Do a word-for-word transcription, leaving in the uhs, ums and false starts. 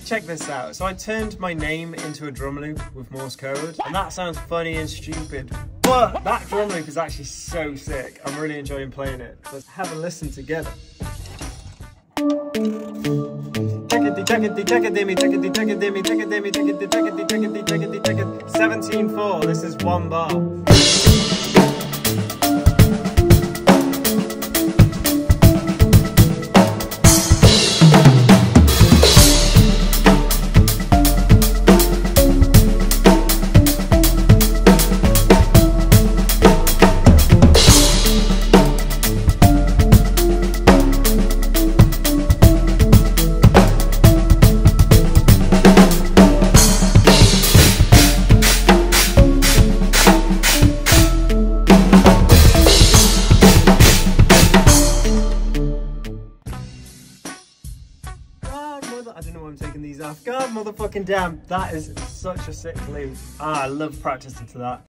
check this out. So I turned my name into a drum loop with Morse code, and that sounds funny and stupid, but that drum loop is actually so sick. I'm really enjoying playing it. Let's have a listen together. seventeen four, this is one bar. I don't know why I'm taking these off. God motherfucking damn, that is such a sick loop. Ah, I love practicing to that.